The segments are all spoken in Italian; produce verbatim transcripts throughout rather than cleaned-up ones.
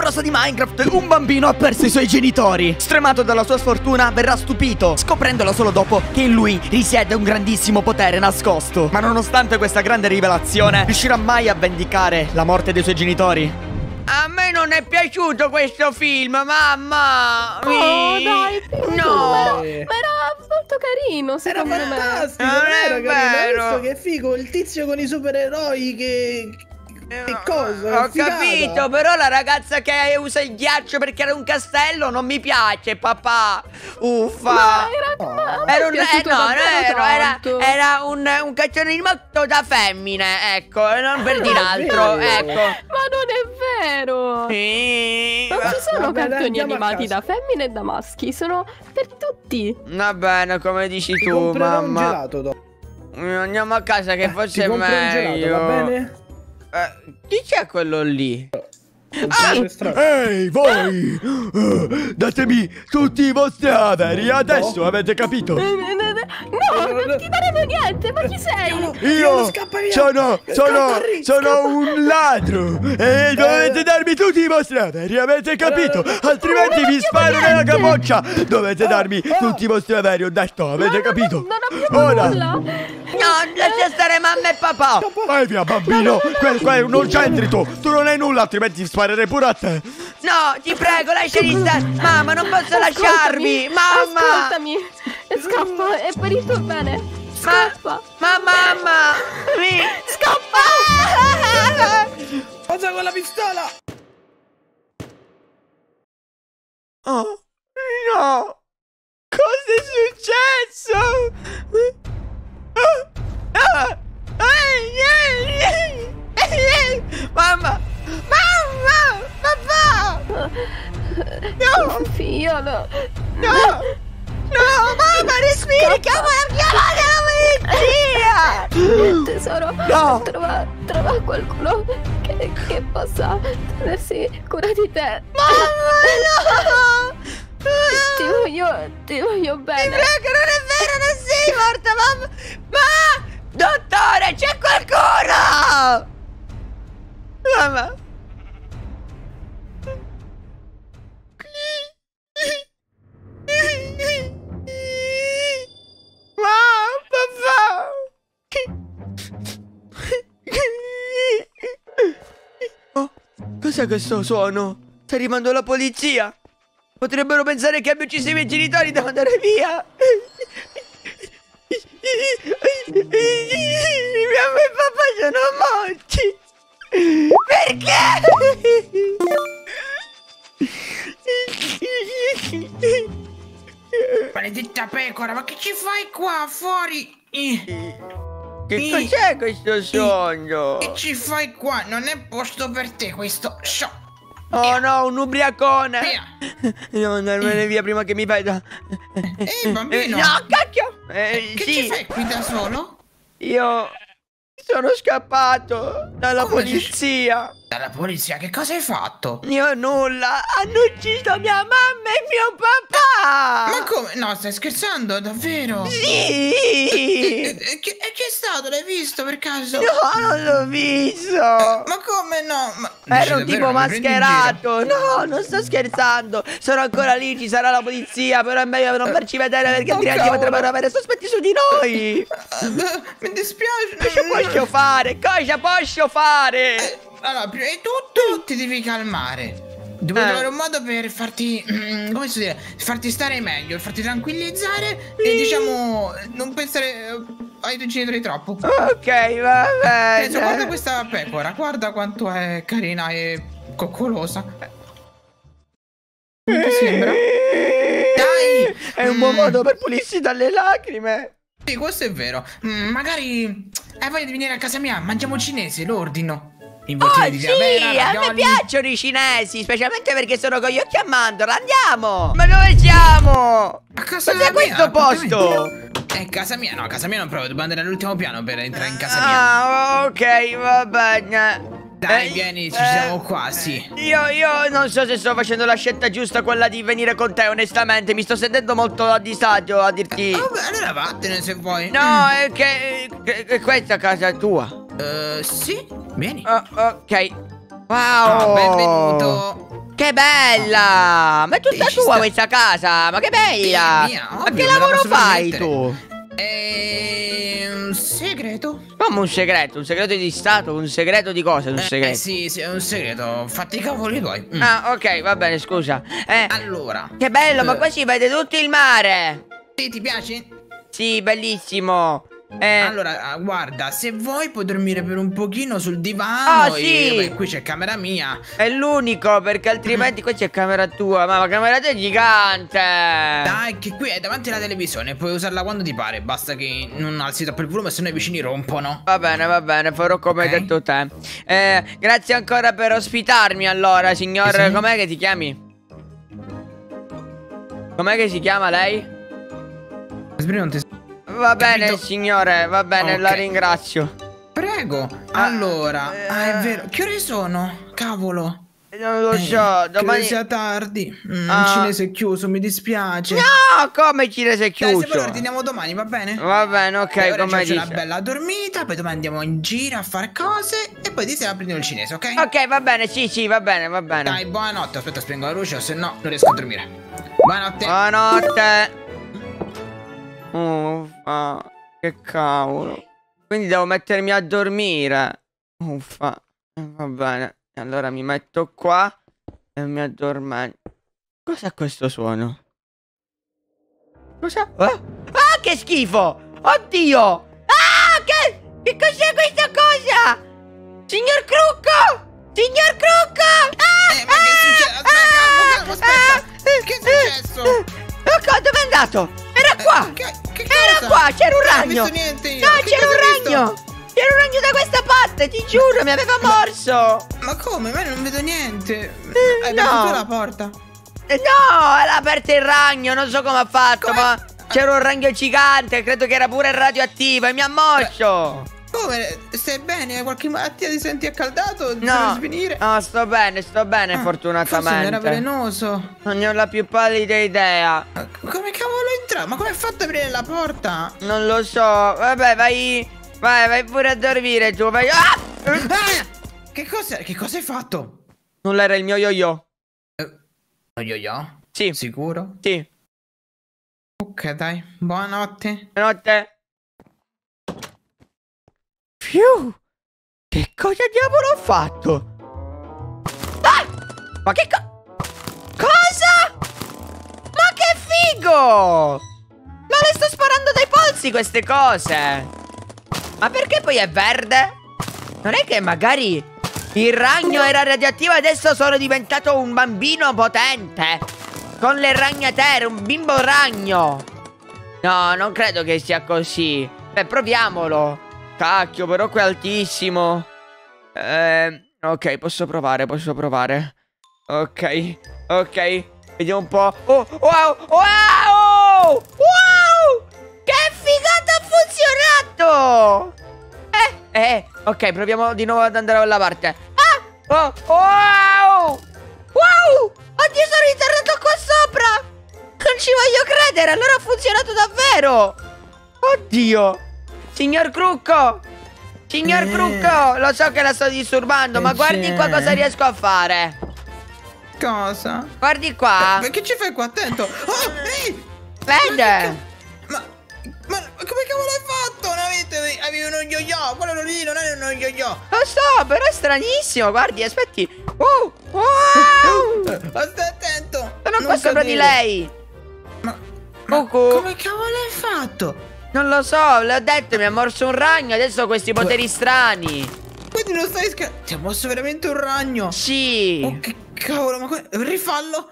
amorosa di Minecraft, un bambino ha perso i suoi genitori. Stremato dalla sua sfortuna, verrà stupito, scoprendolo solo dopo che in lui risiede un grandissimo potere nascosto. Ma nonostante questa grande rivelazione, riuscirà mai a vendicare la morte dei suoi genitori? A me non è piaciuto questo film, mamma! Oh, dai, no! Ma era molto carino, secondo Era me. fantastico, Non non è era carino. Hai vero. visto che figo, il tizio con i supereroi che... Che cosa? Ho capito, però la ragazza che usa il ghiaccio perché era un castello non mi piace, papà. Uffa. Ma era, ma a me Era è un, eh, piaciuto no, non davvero ero, era, tanto. era un, un cartone animato da femmine, ecco, non per dire altro, vero. ecco. Ma non è vero. Sì. Non ci sono Vabbè, dai, cartoni andiamo a animati casa. da femmine e da maschi, sono per tutti. Va bene, come dici Ti tu, comprerò un mamma. gelato dopo. Andiamo a casa che Eh, forse ti è compro un meglio. gelato, va bene? Eh, chi c'è quello lì? Ah, Ehi, voi! Eh, datemi tutti i vostri averi, adesso avete capito? Eh, eh, eh, No, non ti daremo niente, ma chi sei? Io scappa via. sono, sono, Scappa, Rick, sono un ladro e dovete darmi tutti i vostri averi, avete capito? Altrimenti vi sparo nella capoccia. Dovete darmi tutti i vostri averi, ho detto, avete capito? Non abbiamo Ora, nulla. No, lascia stare mamma e papà. vai via bambino, quel, quel, non c'entri tu, tu non hai nulla, altrimenti sparerei pure a te. No, ti prego, lasciali stare. Mamma, non posso lasciarmi. Mamma. Ascoltami. Scappa, è parito bene. Ma, Scappa. ma mamma. Mi... Scappa. Cosa con la pistola? Oh, no, cosa è successo? Ah, ah, mamma. Mamma. Papà. No. Figliolo. No. No, mamma, respiri, chiamate la polizia! Tesoro, No. trova, trova qualcuno che, che possa tenersi cura di te. Mamma, no! Ti voglio, ti voglio Ti bene. prego, non è vero, non sei morta, mamma! Ma, dottore, c'è qualcuno! Mamma! Oh, cos'è questo suono? Sta arrivando la polizia! Potrebbero pensare che abbia ucciso i miei genitori, devo andare via! Mamma e papà sono morti! Perché? Maledetta pecora, ma che ci fai qua fuori? Eh, Che cos'è questo sogno? Che ci fai qua? Non è posto per te questo show. Oh no, un ubriacone! Via. Devo andarmene via prima che mi veda. Ehi, bambino. No, cacchio! Eh, Che sì, ci fai qui da solo? io sono scappato dalla Come polizia. Dalla polizia, che cosa hai fatto? Io nulla, hanno ucciso mia mamma e mio papà! Ma come? No, stai scherzando, davvero? Sì! E, e, che, e che è stato? L'hai visto per caso? No, non l'ho visto! Ma come no? Ma dici Era un davvero, tipo mi prendi in giro? mascherato! No, non sto scherzando! Sono ancora lì, ci sarà la polizia, però è meglio non farci vedere perché Oh, altrimenti cavolo. potrebbero avere sospetti su di noi! Eh, Mi dispiace. Cosa posso fare? Cosa posso fare? Eh, Allora, prima di tutto ti devi calmare. Devo Eh. trovare un modo per farti, mm, come si dice, farti stare meglio, farti tranquillizzare e diciamo non pensare eh, ai tuoi genitori troppo. Ok, va Adesso guarda bene. questa pecora, guarda quanto è carina e coccolosa. Non ti sembra? Dai! È un buon Mm. modo per pulirsi dalle lacrime. Sì, questo è vero. Mm, magari hai voglia di venire a casa mia, mangiamo cinese, lo ordino. Oh Involtini di sì, avena, a me ravioli. piacciono i cinesi, specialmente perché sono con gli occhi a mandorla. Andiamo! Ma dove siamo? A casa Cos'è mia, questo posto? appuntamento. È casa mia, no, casa mia non proprio, dobbiamo andare all'ultimo piano per entrare in casa mia. Ah, ok, va bene. Dai, Eh, vieni, ci eh, siamo qua, sì. Io, io non so se sto facendo la scelta giusta, quella di venire con te, onestamente. Mi sto sentendo molto a disagio a dirti. Vabbè, allora vattene se vuoi. No, è che, che, che questa è casa tua. Eh, sì, vieni. Oh, ok. Ah, Wow. benvenuto. Che che bella! Ma è tutta E ci tua sta- questa casa! Ma che bella! Sì, è mia, Ma ovvio, che me la lavoro posso fai permettere. tu? È un segreto? Come un segreto? Un segreto di stato? Un segreto di cosa? Un Eh, segreto? eh, sì, sì, è un segreto. Fatti i cavoli tuoi. Mm. Ah, ok, va bene, scusa. Eh, Allora. che bello, ma eh, qua si vede tutto il mare! Sì, ti piace? Sì, bellissimo! Eh, Allora, ah, guarda, se vuoi puoi dormire per un pochino sul divano. Oh, e, sì. vabbè, qui c'è camera mia. è l'unico, perché altrimenti qua c'è camera tua. Ma la camera tua è gigante! Dai, che qui è davanti alla televisione. Puoi usarla quando ti pare. Basta che non alzi troppo il volume, se no i vicini rompono. Va bene, va bene, farò come hai Ok. detto te. Eh, grazie ancora per ospitarmi allora, signor. Sì, sì. Com'è che ti chiami? Com'è che si chiama lei? Aspetta, non ti- Va bene, Capito. signore, va bene, Ok. la ringrazio. Prego. Allora, eh, ah, è vero. Che ore sono? Cavolo. Non lo Eh, so, Credo domani. sia tardi. Mm, Ah. Il cinese è chiuso, mi dispiace. No, come il cinese è Dai, se poi chiuso? ordiniamo domani, va bene? Va bene, ok, E ora come ci faccio una dici. bella dormita, poi domani andiamo in giro a fare cose e poi di sera prendiamo il cinese, ok? Ok, va bene, sì, sì, va bene, va bene. Dai, buonanotte. Aspetta, spengo la luce, o se no non riesco a dormire. Buonanotte. Buonanotte. Uffa, che cavolo. Quindi devo mettermi a dormire. Uffa, eh, va bene. Allora mi metto qua e mi addormento. Cos'è questo suono? Cos'è? Ah, ah, che schifo! Oddio! Ah, che... Che cos'è questa cosa? Signor Crucco! Signor Crucco! Ah, Eh, ma che è successo? Aspetta, calmo, calmo, aspetta. Che è successo? Oh, dove è andato? Era qua! Che, che Era cosa? qua, c'era un Non ho ragno! visto niente io. No, Che c'era cosa un hai visto? ragno! C'era un ragno da questa parte, ti giuro, mi aveva morso! Ma come? Ma io non vedo niente. Hai no. aperto tu la porta? Eh, No, era aperto il ragno, non so come ha fatto, Come? ma c'era un ragno gigante, credo che era pure radioattivo e mi ha morso! Come? Stai bene? Hai qualche malattia? Ti senti accaldato? Ti No, devi svenire? no, sto bene, sto bene, Ah, Forse non era fortunatamente. velenoso. Non ne ho la più pallida idea. Ma come cavolo è entrato? Ma come hai fatto a aprire la porta? Non lo so, vabbè, vai, vai, vai pure a dormire tu, vai. Ah! Ah! Che cosa? Che cosa hai fatto? Non era il mio yo-yo. Lo yo-yo? Sì, Sicuro? sì. Ok, dai. Buonanotte. Buonanotte. Fiu! Che cosa diavolo ho fatto? Ah! Ma che co... Cosa? Ma che figo! Ma le sto sparando dai polsi queste cose! Ma perché poi è verde? Non è che magari il ragno era radioattivo e adesso sono diventato un bambino potente? Con le ragnatele, un bimbo ragno! No, non credo che sia così. Beh, proviamolo. Cacchio, però qui è altissimo. Eh, ok, posso provare, posso provare. Ok, ok. Vediamo un po'. Oh, wow, wow! Wow! Che figata ha funzionato! Eh, eh, ok, proviamo di nuovo ad andare dalla parte. Ah! Oh, wow! Wow! Oddio, sono ritornato qua sopra! Non ci voglio credere, allora ha funzionato davvero! Oddio! Signor Crucco! Signor Eh. Crucco! Lo so che la sto disturbando, Che ma guardi c'è? qua cosa riesco a fare! Cosa? Guardi qua! Ma che ci fai qua? Attento! Oh, ehi! Vede! Ma, ma come cavolo hai fatto? Non avete, avevi uno yo-yo! Quello lì non è uno yo-yo! Lo so, però è stranissimo, guardi, aspetti! Uh, wow! Stai attento! Sono non qua sopra di cadere. lei! Ma, ma Cucù. come cavolo hai fatto? Non lo so, le ho detto, mi ha morso un ragno, adesso ho questi poteri strani! Quindi non stai scherzando? Ti ha mosso veramente un ragno! Sì! Oh, che cavolo, ma que- rifallo!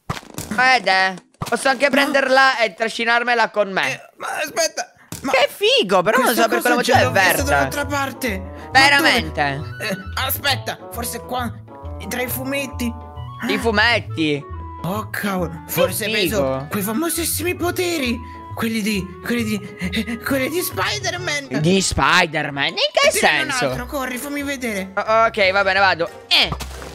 Vede? Posso anche prenderla e trascinarmela con me! Eh, ma aspetta! Ma Che figo, però non questa so per quale cosa motivo è già l'ho vista verde. dall'altra parte! Ma Veramente? dove? Eh, aspetta, forse qua, tra i fumetti. I fumetti. Oh cavolo, forse hai figo. preso quei famosissimi poteri. Quelli di, quelli di, eh, quelli di Spider-Man. Di Spider-Man? In che Tirane un altro, senso? corri, fammi vedere. O- ok, va bene, vado. Eh,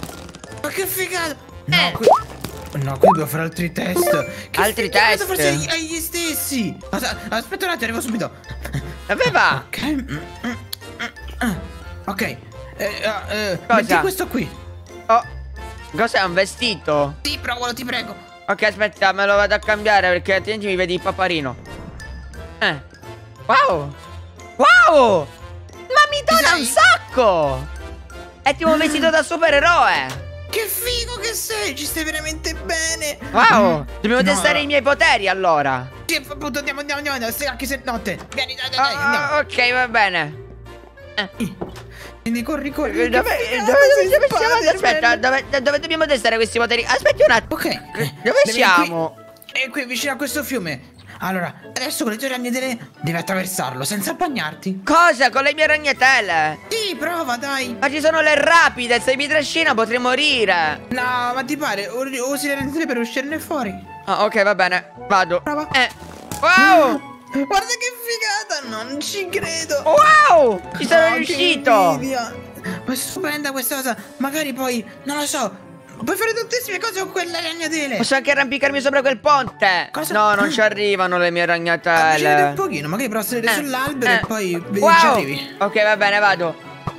Ma che figata. No, Eh. qui, no, qui devo fare altri test. Che Altri figata, test? Forse hai, hai gli stessi. As- Aspetta un attimo, arrivo subito. dove va? Ok. Mm, mm, mm, mm. Ok. Eh, eh, eh, Cosa? metti questo qui. Oh, Cos'è, un vestito? Sì, provalo, ti prego. Ok, aspetta, me lo vado a cambiare perché altrimenti mi vedi il paparino. Eh. Wow. Wow. Ma mi dona un sacco. È tipo un vestito da supereroe. Che figo che sei, ci stai veramente bene. Wow. Dobbiamo No. testare i miei poteri allora. Sì, appunto, andiamo, andiamo, andiamo, andiamo. Sì, anche se notte. Vieni, dai, dai, dai, Ah, andiamo. ok, va bene. Quindi corri, corri. Dove, che dove, figata, dove, sei dove siamo? Spider-Man. Aspetta, dove, dove dobbiamo testare questi poteri? Aspetti un attimo. Ok. Dove Devi siamo? Qui, è qui vicino a questo fiume. Allora, adesso con le tue ragnatele devi attraversarlo senza bagnarti. Cosa? Con le mie ragnatele? Sì, prova, dai. Ma ci sono le rapide, se mi trascina potrei morire. No, ma ti pare? U- Usi le ragnatele per uscirne fuori. Ah, ok, va bene. Vado. Prova. Eh. Wow! Guarda che figata, non ci credo. Wow! Ci sono Oh, che riuscito! invidia. Ma è stupenda questa cosa. Magari poi, non lo so, puoi fare tantissime cose con quelle ragnatele. Posso anche arrampicarmi sopra quel ponte. Cosa? No, non ci arrivano le mie Avvicinati ragnatele. un pochino, magari provi a salire Eh, sull'albero eh. e poi vedi Wow! ci arrivi. Ok, va bene, vado.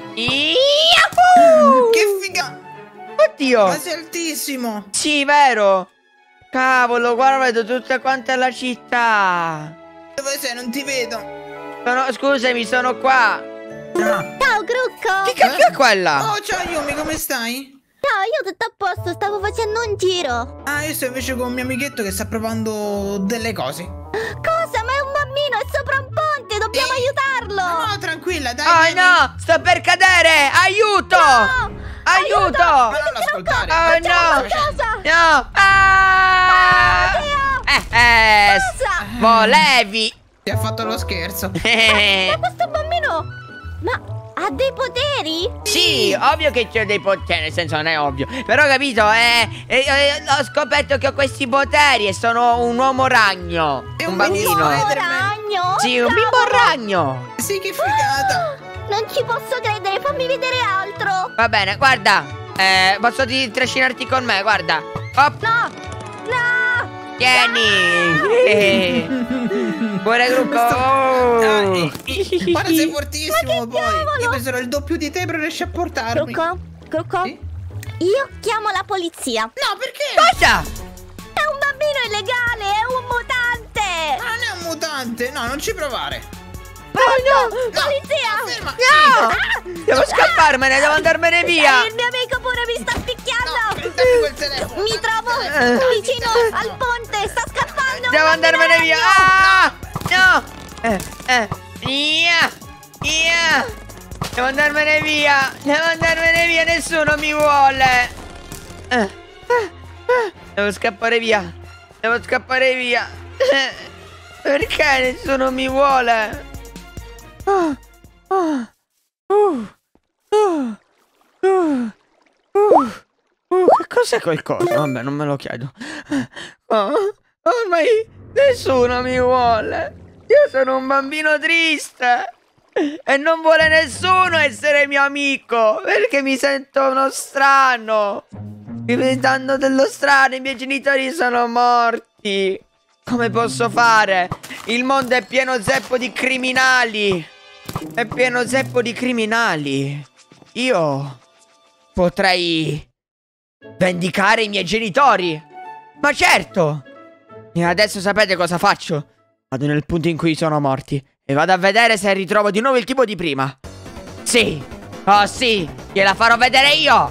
Yahoo! Che figa! Oddio! Ma sei altissimo! Sì, vero? Cavolo, guarda, vedo tutta quanta la città. Dove sei? Non ti vedo. Sono, scusami, sono qua. Ah. Ciao, Grucco! Chi cacchio è quella? Oh, ciao Yumi, come stai? Ciao, io tutto a posto, stavo facendo un giro. Ah, io sto invece con un mio amichetto che sta provando delle cose. Cosa? Ma è un bambino, è sopra un ponte, dobbiamo aiutarlo! No, tranquilla, dai. Oh vieni. no, sto per cadere. Aiuto! No! Aiuto! Ma non ascoltare. Oh no! Cosa? No! Ah! Oddio! Eh, eh, Cosa? volevi! Ti ha fatto lo scherzo. Eh, Ma questo bambino... Ma ha dei poteri? Sì, ovvio che c'ho dei poteri, nel senso non è ovvio. Però capito, eh, eh, eh, ho scoperto che ho questi poteri e sono un uomo ragno. È un un bambino. bambino. Un Spider-Man. ragno? Sì, un bimbo ragno. Sì, che figata. Non ci posso credere, fammi vedere altro! Va bene, guarda. Eh, posso ti trascinarti con me, guarda. Hop, No! No! tieni. Eh. Buona gruppo. Oh. Ah, e- e- Guarda, sei fortissimo poi. cavolo? Io peserò il doppio di te, però riesci a portarmi. Grucco? Grucco? Sì? Io chiamo la polizia. No, perché? Cosa? È un bambino illegale, è un mutante! Ma non è un mutante. No, non ci provare. Pronto? No, Polizia! no, ferma. No! Ah! Devo scapparmene, devo andarmene via. Il mio amico pure mi sta No, picchiando! dammi quel telefono. Mi dammi trovo il telefono. vicino al ponte, sta scappando! Devo un andarmene bambino via. ragno! Ah! No! Eh, eh. Via! Via! Devo andarmene via! Devo andarmene via, nessuno mi vuole! Eh, eh, eh. Devo scappare via! Devo scappare via! Eh, perché nessuno mi vuole? Ah, ah, uh, uh, uh, uh, uh, che cos'è quel coso? Vabbè, non me lo chiedo. Oh, ormai nessuno mi vuole. Io sono un bambino triste e non vuole nessuno essere mio amico perché mi sento uno strano. Mi danno dello strano, i miei genitori sono morti. Come posso fare? Il mondo è pieno zeppo di criminali. È pieno zeppo di criminali. Io potrei vendicare i miei genitori. Ma certo. E adesso sapete cosa faccio? Vado nel punto in cui sono morti e vado a vedere se ritrovo di nuovo il tipo di prima. Sì. Oh sì, gliela farò vedere io.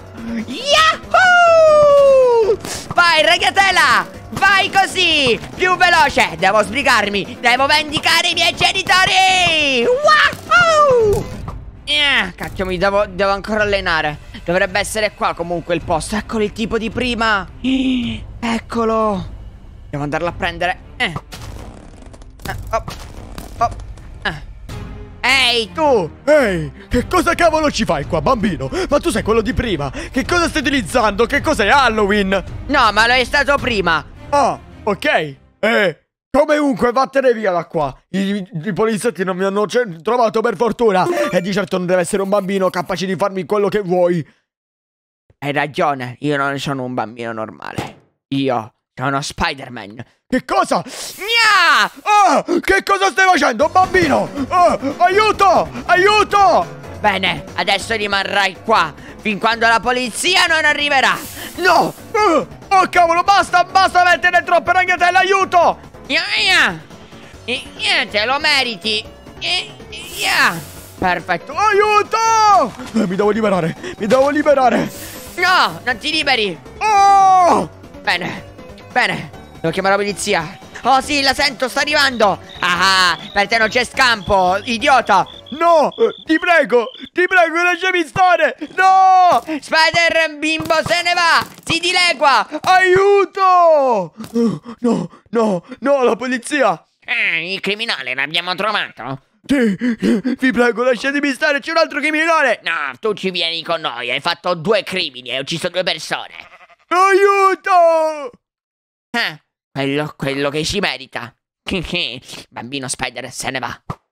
Yahoo! Vai, ragatela! Vai così! Più veloce! Devo sbrigarmi! Devo vendicare i miei genitori! Wahoo! Eh, cacchio, mi devo, devo ancora allenare. Dovrebbe essere qua comunque il posto. Eccolo il tipo di prima. Eccolo. Devo andarlo a prendere. Eh. Eh, oh. Oh. Eh. Ehi, tu! Ehi, che cosa cavolo ci fai qua, bambino? Ma tu sei quello di prima. Che cosa stai utilizzando? Che cos'è Halloween? No, ma lo è stato prima. Ah, ok. Eh, comunque vattene via da qua. I, i poliziotti non mi hanno ce- trovato per fortuna. E di certo non deve essere un bambino capace di farmi quello che vuoi. Hai ragione, io non sono un bambino normale. Io sono Spider-Man. Che cosa? Gna! Ah, che cosa stai facendo, bambino? Ah, aiuto! Aiuto! Bene, adesso rimarrai qua fin quando la polizia non arriverà. No! Uh, oh cavolo, basta, basta mettere troppe ragnatele, aiuto! Ia, ia. I- ia, te lo meriti. I- ia. Perfetto. Aiuto! Eh, mi devo liberare, mi devo liberare. No, non ti liberi. Oh! Bene, bene. Devo chiamare la polizia. Oh sì, la sento, sta arrivando. Ah, per te non c'è scampo, idiota. No, eh, ti prego, ti prego, lasciami stare. No! Spider bimbo se ne va. Si dilegua. Aiuto! Uh, no, no, no, la polizia. Eh, il criminale l'abbiamo trovato. Sì, vi prego, lasciatemi stare, c'è un altro criminale. No, tu ci vieni con noi. Hai fatto due crimini, hai ucciso due persone. Aiuto! Eh, quello, quello che ci merita. Bambino Spider se ne va.